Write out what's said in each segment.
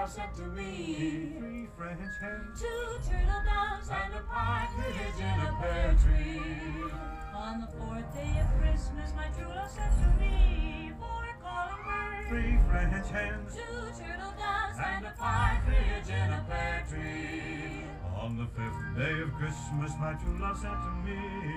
love sent to me. 3 French hens, 2 turtle doves, and a partridge in a pear tree. On the 4th day of Christmas, my true love sent to me 4 calling birds, 3 French hens, 2 turtle doves, and a partridge in a pear tree. on the 5th day of Christmas, my true love sent to me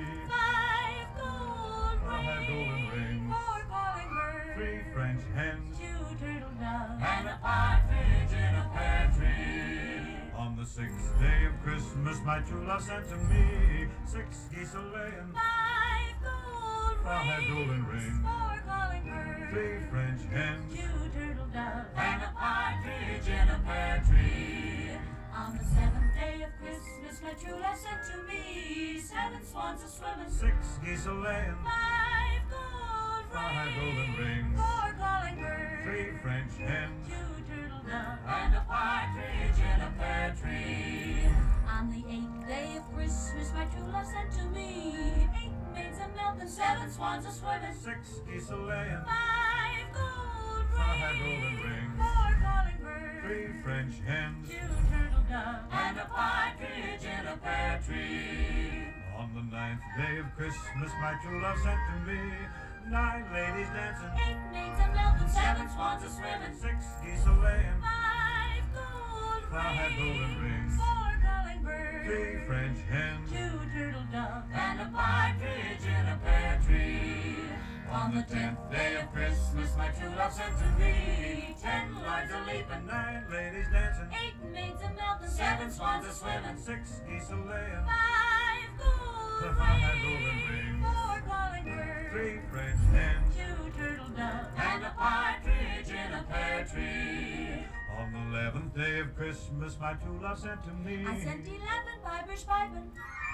5 gold 5 golden rings, 4 calling birds, 3 French hens, 2 turtle doves, and a partridge in a pear tree. on the 6th day of Christmas, my true love sent to me 6 geese a-laying, 5 gold 5 golden rings, 4 calling birds, 3 French hens, 2 turtle doves, and a partridge in a pear tree. On the 7th day of Christmas, my true love sent to me 7 swans a-swimming, 6 geese a-laying, 5 gold 5 golden rings, 4 calling birds, 3 French hens, 2 turtle doves, and a partridge in a pear tree. On the 8th day of Christmas, my true love sent to me 8 maids a-milking, 7 swans a-swimming, 6 geese a-laying, 5 gold 5 golden rings, 4 calling birds, 3 French hens, 2 turtle doves, and a partridge in a pear tree. on the 9th day of Christmas, my true love sent to me 9 ladies dancing, 8 maids a-milking, 7 swans a-swimming, 6 geese a-laying, 5 gold 5 golden rings, 4 calling birds, 3 French hens, 2 turtle doves, and a partridge in a pear tree. On the 10th day of Christmas, my true love sent to me 10 lords a-leaping, 9 ladies dancing, 8 maids a-milking, 7 swans a-swimming, 6 geese a-laying, 5 gold 5 golden rings, 4 calling birds, 3 French hens, 2 turtle doves, and a partridge in a pear tree. on the 11th day of Christmas, my true love sent to me I sent 11 pipers piping,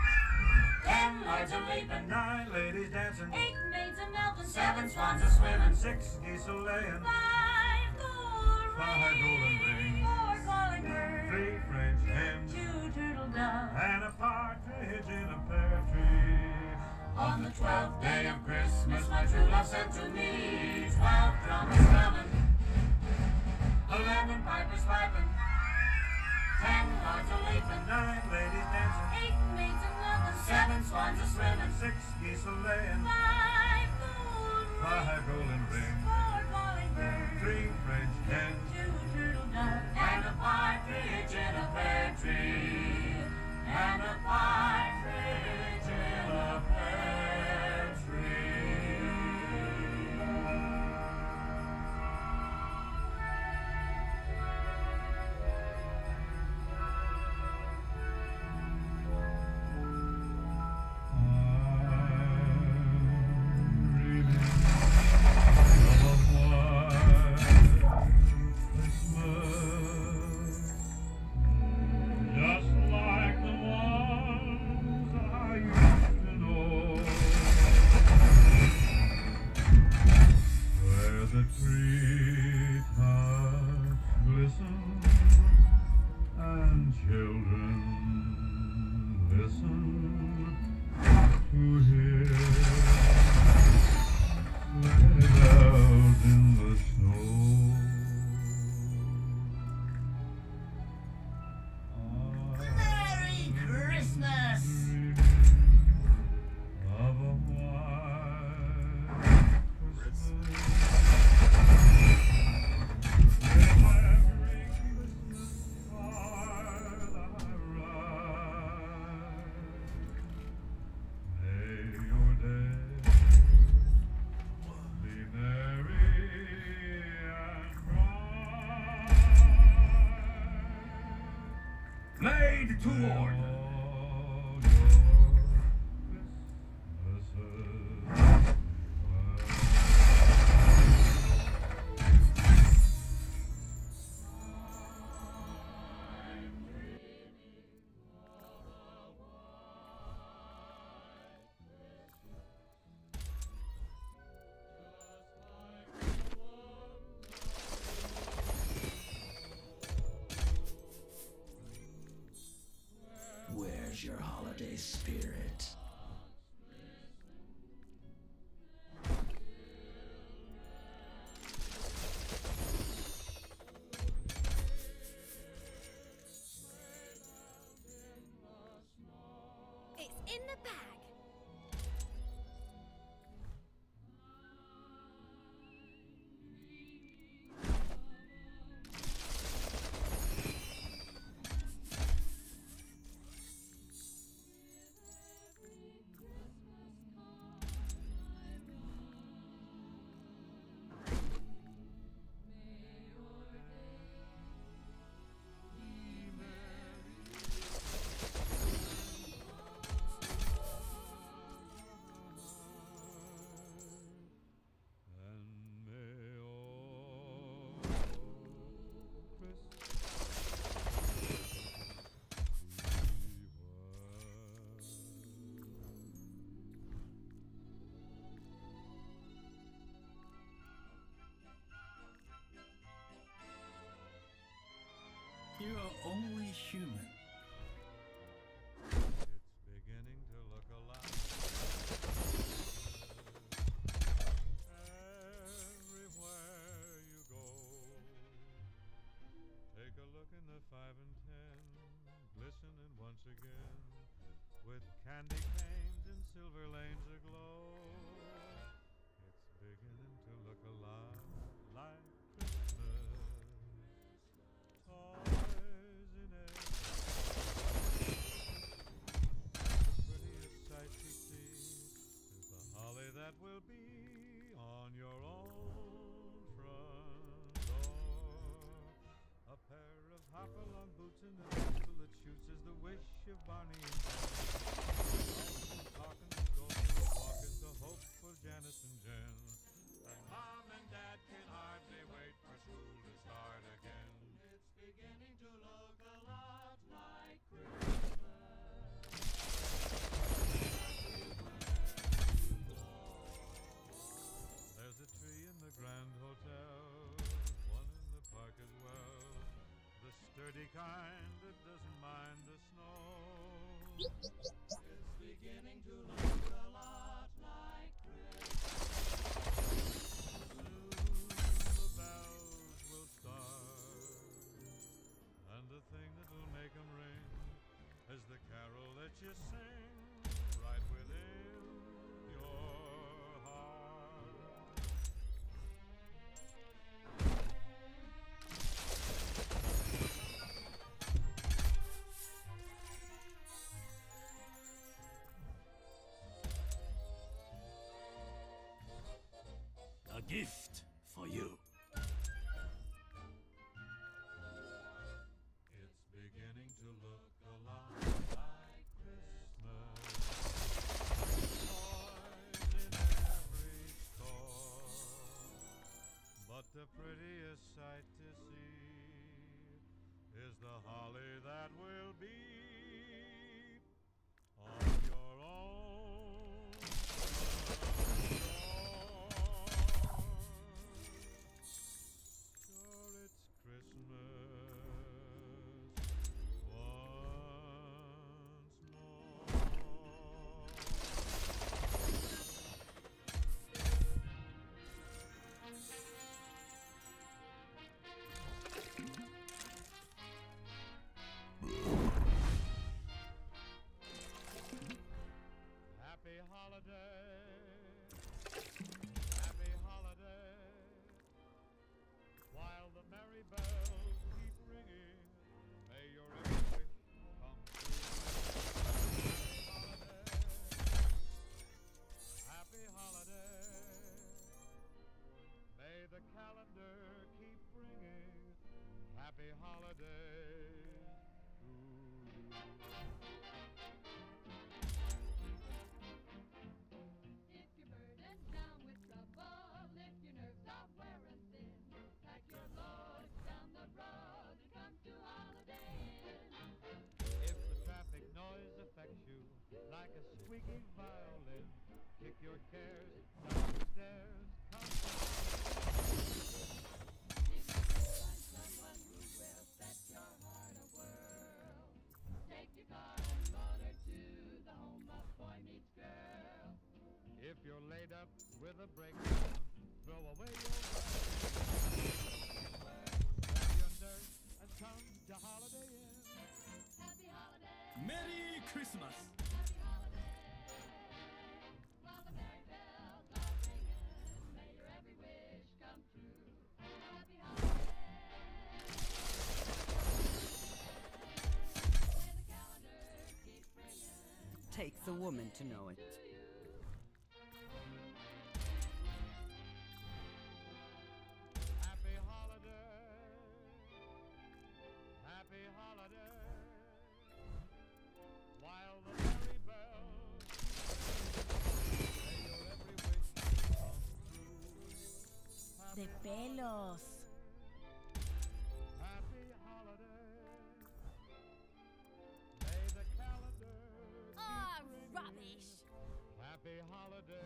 10 lords a-leaping, 9 ladies dancing, 8 maids a-milking, 7 swans a-swimming, 6 geese a-laying, 5 gold 5 golden rings, 4 calling birds, 3 French hens, 2 turtle doves. and a partridge in a pear tree. On the 12th day of Christmas, my true love sent to me 12 drums drumming, 11 pipers piping, 10 lords a-leaping, 9 ladies dancing, 8 maids a-milking, 7 swans a-swimming, 6 geese a-laying, 5 gold 5 golden rings, 4 calling birds, 3 French hens, 2 turtle doves, and a partridge in a pear tree, and a partridge in a pear tree. just like the ones I used to know, where the treetops glisten and children listen to hear sleigh bells in the snow. Merry Christmas! Of a white Christmas. Every Christmas card I write, may your day be merry and bright. Made to order. All your Christmases Where's your holiday spirit? You are only human. It's beginning to look a lot. Everywhere you go, take a look in the 5 and 10, glistening once again, with candy canes and silver lanes aglow. It's beginning to look a lot like Christmas. Toys in it. The prettiest sight you see is the holly that will be on your own front door. A pair of hop-along boots and a pistol that shoots is the wish of Barney and Jen. Talking to go for a walk is the hope for Janice and Jen. And Mom and Dad can hardly wait for school to start again. It's beginning to look a lot like Christmas. There's a tree in the Grand Hotel, one in the park as well, the sturdy kind that doesn't mind the snow. It's beginning to look a lot like Christmas. Soon the bells will start, and the thing that will make them ring is the carol that you sing right within your heart. A gift for you. It's beginning to look a lot like Christmas. Toys in every store, but the prettiest sight to see is the holly that will be on your own front door. Sure, it's Christmas once more. Happy holiday, happy holiday, while the merry bells keep ringing, may your every wish come true. Happy holiday, happy holiday, may the calendar keep ringing, happy holiday to you. If you're burdened down with trouble, if your nerves are wearing thin, pack your loads down the road and come to Holiday Inn. If the traffic noise affects you like a squeaky violin, kick your cares down the stairs, come If you find someone who will set your heart a whirl, take your car and motor to the home of boy meets girl. If you're laid up with a breakdown, throw away your grab your nurse and come to Holiday Inn. Happy holiday, Merry Christmas! happy holiday, while the merry bells are ringing, may your every wish come true. Happy holiday, may the calendar keep ringing. Takes a woman to know it. To you. Happy holiday, happy holiday, while the merry bells may your every wish come true. De pelos. Happy holiday, may the calendar Ah, keep ringing. rubbish! Happy holiday.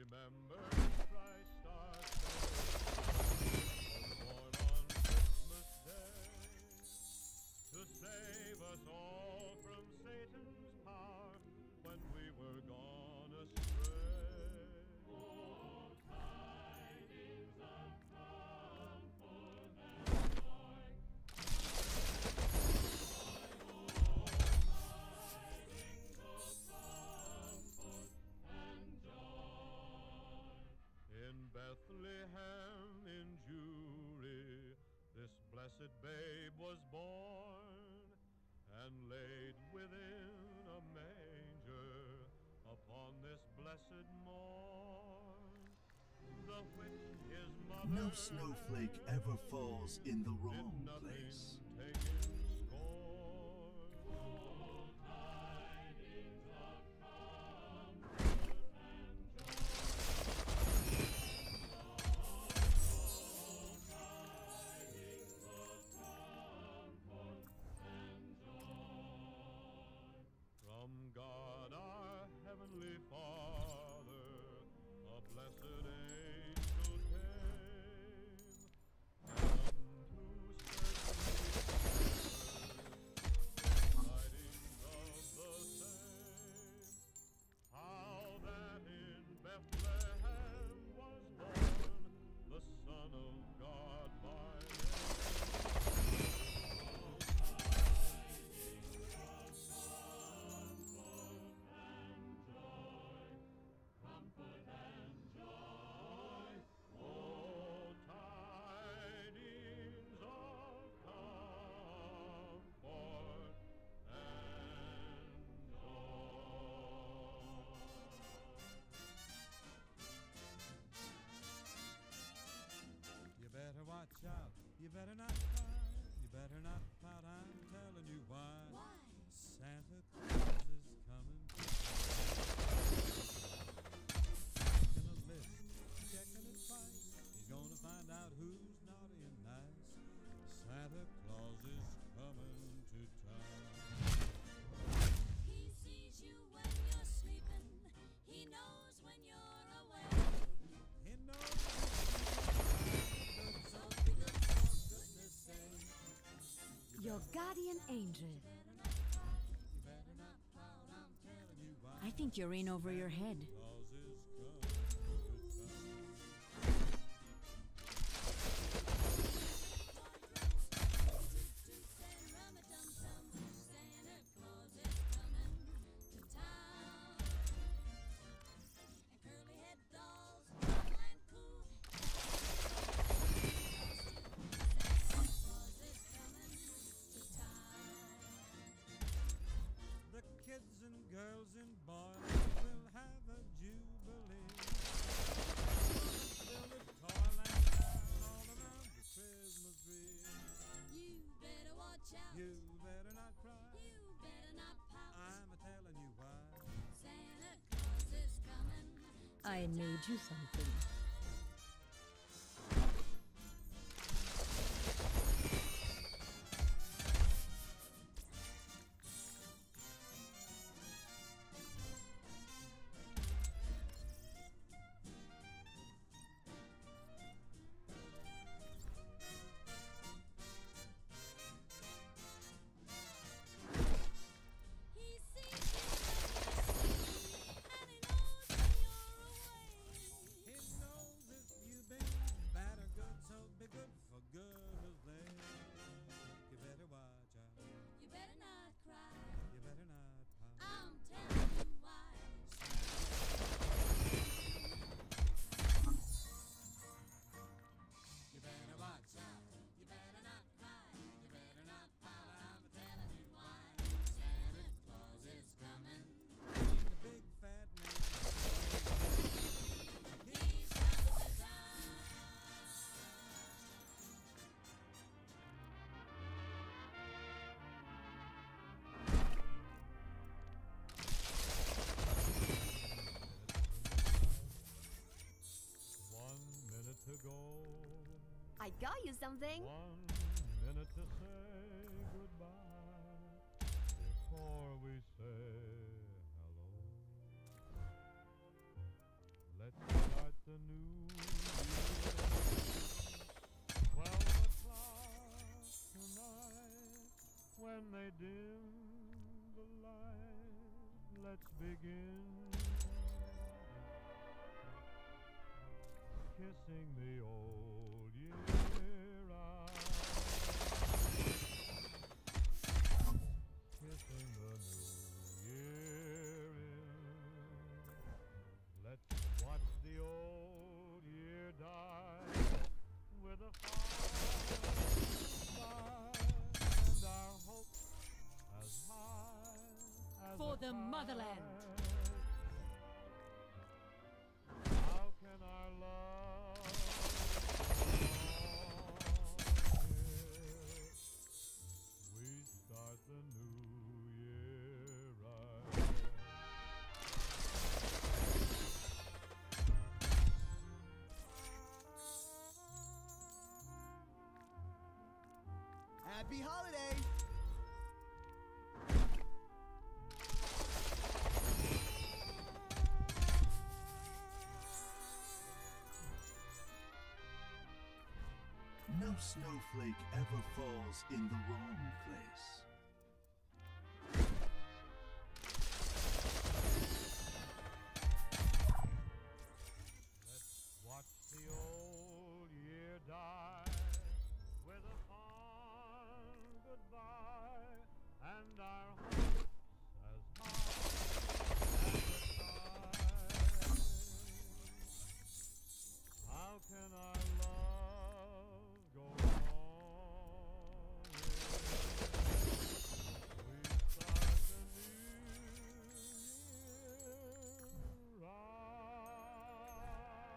Remember Christ our Savior was born on Christmas Day to save us all from Satan's power when we were gone astray. Oh, tidings of comfort and joy. In Bethlehem in Jewry, this blessed babe was born and laid within a manger upon this blessed morn. The which his mother No snowflake ever falls in the wrong did nothing place. take in scorn. Oh, tidings of comfort and joy. From God our Heavenly Father, a blessed angel came, and unto tidings of the same, how that in Bethlehem was born the Son of God by name. Comfort and joy, oh, tidings of comfort and joy. You better watch out, you better not cry, you better not pout, I'm telling you why. Why? Santa Claus is coming to making a list, checking it twice. He's gonna find out who's naughty and nice. Santa Claus is coming to town. He sees you when you're sleeping. He knows when you're away. He knows so be good for goodness sake. Your guardian angel. You better not pout, I'm telling you why. I think you're in over your head. Claus is coming to town. Santa Claus is coming to town. And curly-head dolls, tall and cool. Santa Claus is coming to town. The kids and girls and boys will have a jubilee. Build a toyland all around the Christmas tree. You better watch out. You better not cry, You better not pout. I'm a-telling you why. Santa Claus is coming. I made you something. He sees you when you're sleeping, and he knows when you're away. He knows if you've been bad or good, so be good for goodness sake. You better watch out, You better not cry. you better not pout. I'm telling you why. You better watch out, You better not cry. You better not pout. I'm telling you why. Santa Claus is coming. the big fat man. He's coming to town. To go, I got you something. 1 minute to say goodbye before we say hello. Let's the new year. 12 o'clock tonight, when they dim the light, let's begin kissing the old year out, kissing the new year in. Let's watch the old year die with a fire and our hopes as high as For the the motherland. How can our love we start the new year right? Happy holidays! No snowflake ever falls in the wrong place. Let's watch the old year die with a fond goodbye and our hopes as high as the sky. How can our love go wrong if we start the new year right?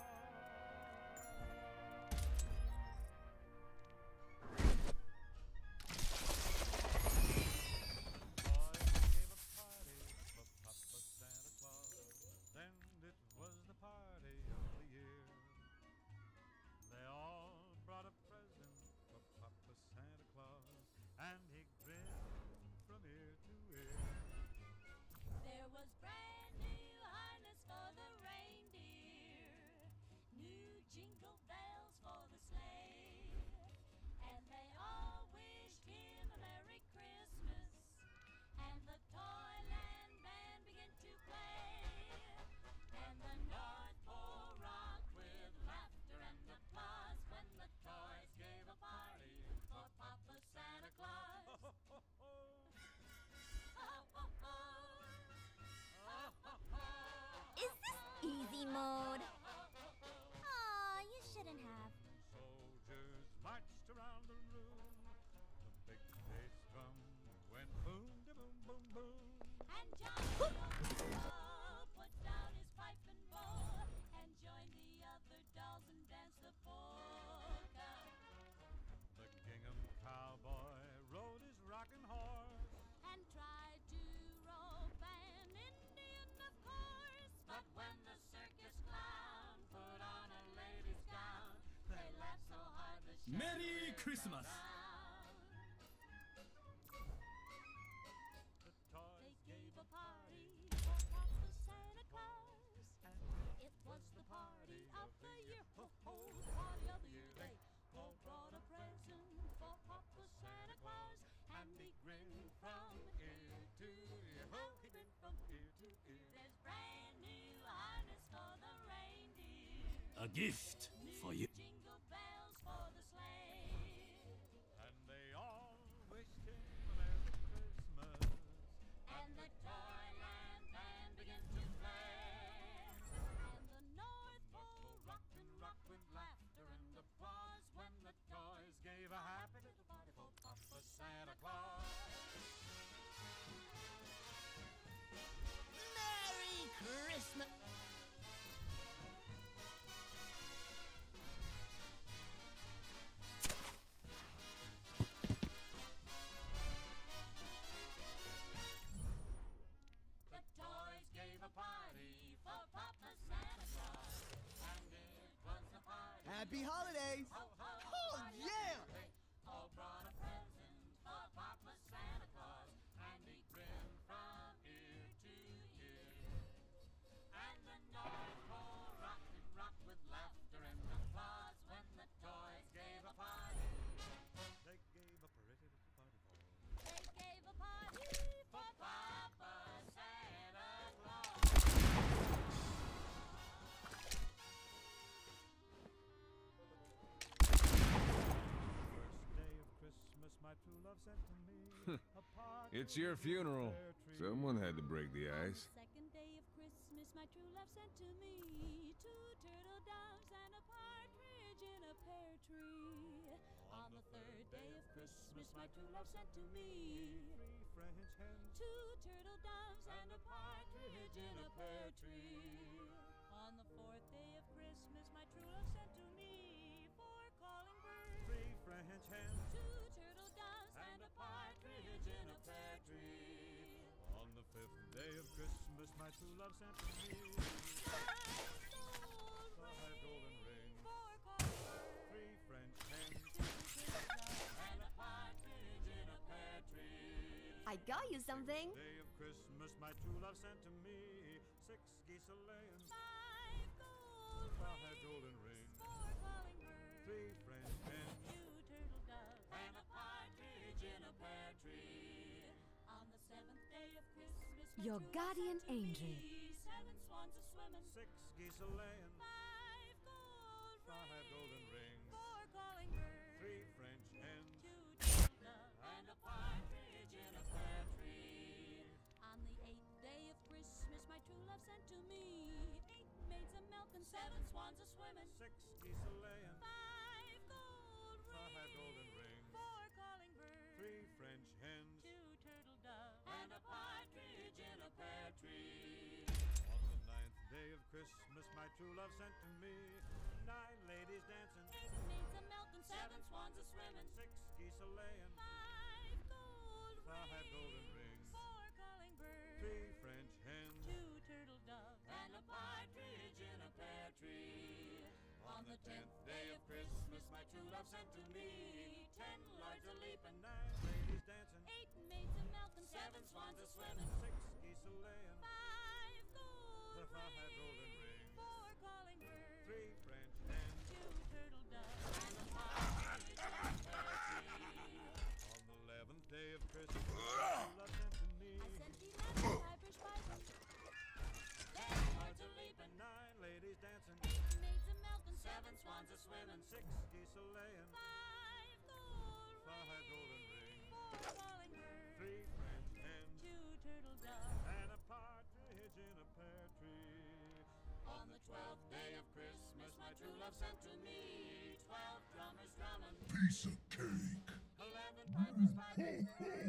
Boys gave a party for Papa Santa Claus, and it was the party of the year. They all brought a present for Papa Santa Claus, and he grinned from ear to ear. There was brand new harness for the reindeer, new jingle bells for the sleigh, and they all wished him a Merry Christmas, and the Toyland Band began to play, and the North Pole rocked with laughter and applause when the toys gave a party for Papa Santa Claus. Oh, oh, oh. Is this easy mode? Aw, you shouldn't have. Soldiers marched around the room. The big bass drum went boom, da boom, boom, boom. And Johnny Old put down his pipe and bowl and joined the other dolls and danced the polka. The gingham cowboy rode his rocking horse, And tried to rope an Indian, of course. But when the circus clown put on a lady's gown, they laughed so hard the Merry sheriff Christmas! fell down. the toys They gave a party for Papa Santa Claus. It was the party of the year, ho ho, the party of the year. They all brought a present for Papa Santa Claus, and he grinned from ear to ear. Ho, he grinned from ear to ear. There's brand new harness for the reindeer, A gift for you. jingle bells for the sleigh, and they all wished him a Merry Christmas. and the Toyland Band began to play, and the North Pole rocked and rocked with laughter and applause when the toys Gave a happy little party for Papa Santa Claus. Merry Christmas! The toys gave a party for Papa Santa Claus, and it was a party. Happy holidays! Ho, ho, Oh, party yeah! They all brought a present for Papa Santa Claus, and he grinned from ear to ear. And the North Pole rocked and rocked with It's your funeral. Someone had to break the ice. Second day of Christmas, my true love sent to me 2 turtle doves and a partridge in a pear tree. On the third day of Christmas, my true love sent to me 3 French hens. 2 turtle doves and a partridge in a pear tree. On the fourth day of Christmas, my true love sent to me 4 calling birds. 3 French hens. 2 turtle doves and a partridge in a pear tree. On the 5th day of Christmas, my true love sent to me 5 golden rings. 4 calling birds. 3 French hens. 2 turtle doves and a partridge in a pear tree. I got you something. Day of Christmas, my true love sent to me 6 geese a laying. 5 golden rings. 4 calling birds. 3 French hens. 2 turtle doves and a partridge in a pear tree. On the 7th day of Christmas, my Your true love guardian sent to angel. me 7 swans a swimming. 6 geese a laying. 5 gold 5 golden rings. 4 calling birds. 3 French hens. 2 turtle doves and a partridge in a pear tree. On the 8th day of Christmas, my true love sent to me 8 maids a milking, 7 swans a swimming. 6 geese a laying. 5 gold 5 golden rings. 4 calling birds. 3 French hens. 2 turtle doves and a partridge in a pear tree. On the 9th day of Christmas, my true love sent to me 9 ladies dancing. 8 maids a milking, 7 swans a swimming. 6 geese a laying. 5 gold 5 golden rings. 4 calling birds. 3 French hens. 2 turtle doves and a partridge in a pear tree. On the 10th day of Christmas, my true love sent to me 10 lords a leaping, 9 ladies dancing. 8 maids a milking, 7 swans a swimming. 6 geese a laying. 5 gold 5 golden rings. 4 calling birds. 3 French hens. 2 turtle doves and a partridge in a pear tree. On the 11th day of Christmas, my true love sent to me I sent 11 pipers piping, 10 lords a leaping, 9 ladies dancing. 8 maids a milking, 7 swans a swimming. 6 geese a laying. 5 gold 5 golden rings. 4 calling birds. 3 French hens. 2 turtle doves And a partridge in a pear tree. on the 12th day of Christmas, my true love sent to me 12 drummers drumming, Piece of cake. 11 pipers piping,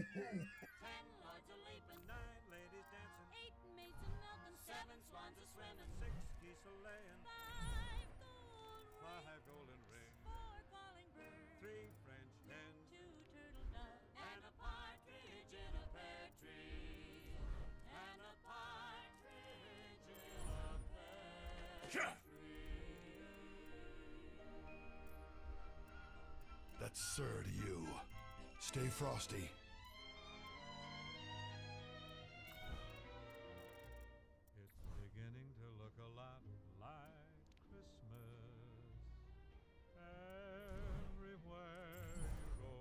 10 lords a leaping, 9 ladies dancing. 8 maids a milking, 7 swans a swimming. 6 geese a laying. 5 gold 5 golden rings. 4 calling birds. 3 French hens. 2 turtle doves and a partridge in a pear tree. And a partridge in a pear tree. That's Sir to you. Stay frosty. It's beginning to look a lot like Christmas everywhere you go.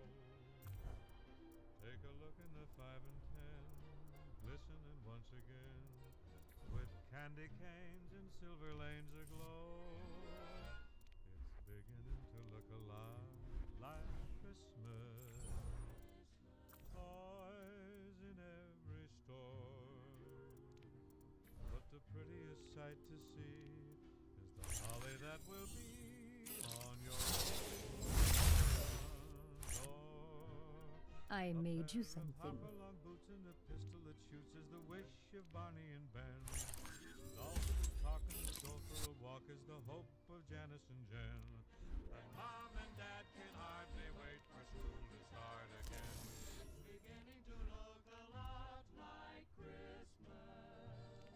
Take a look in the 5 and 10, glistening once again, with candy canes and silver lanes aglow. It's beginning to look a lot like Christmas. Toys in every store. But the prettiest sight to see is the holly that will be on your door. I made you A pair of something. hop-along boots and a pistol that shoots is the wish of Barney and Ben. Dolphin is talking, to go for a walk is the hope of Janice and Jen. And Mom and Dad can hardly wait for school to start again. It's beginning to look a lot like Christmas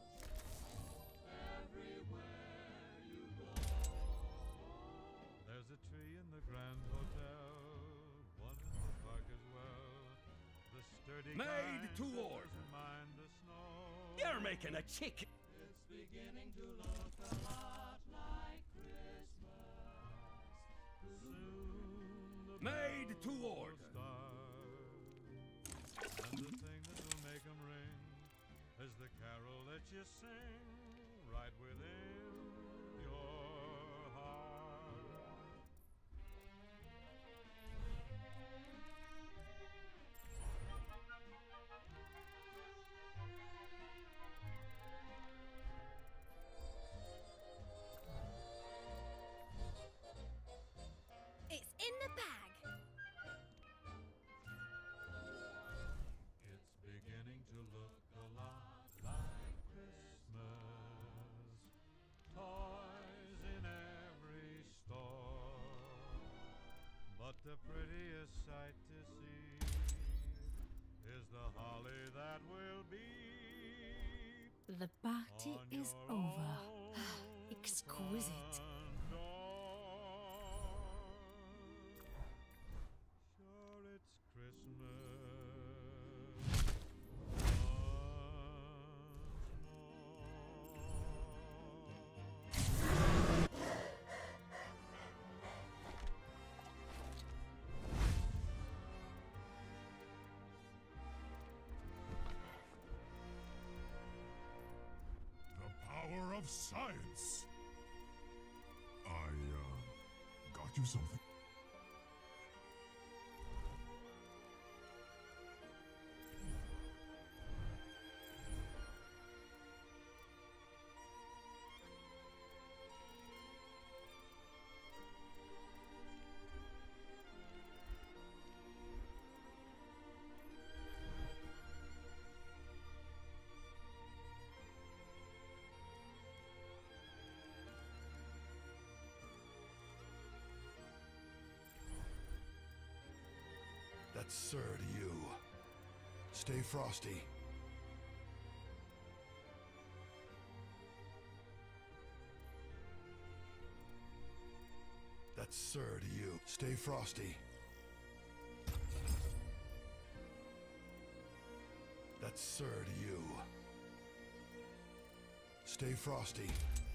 everywhere you go. There's a tree in the Grand Hotel, one in the park as well. The sturdy Made kind to that order. doesn't mind the snow. You're making a chicken. It's beginning to look a lot like Christmas. Soon the Made bells to will order. start. And the thing that will make 'em ring is the carol that you sing right within your heart. the prettiest sight to see is the holly that will be The party on is your over. own Exquisite. front door. Sure, it's Christmas once more. The power of science. I, got you something. That's Sir to you. Stay frosty. That's Sir to you. Stay frosty. That's Sir to you. Stay frosty.